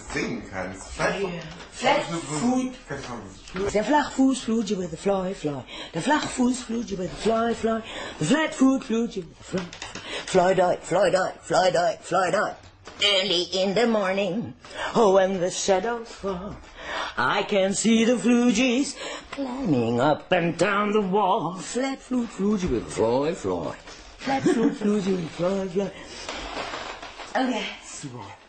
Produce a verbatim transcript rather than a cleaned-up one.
zingen kann. Flat, yeah. Flat foot. The flat foot flew you with the fly, fly. The flat foot flew you with the fly, fly. The flat foot flew you with the fly, fly, die, fly, die, fly, die, fly, die. Early in the morning, oh, when the shadows fall, I can see the flugies climbing up and down the wall. Flat flute, flugie with the fly, fly. Flat flute, flugie with the fly, fly. Okay. Super.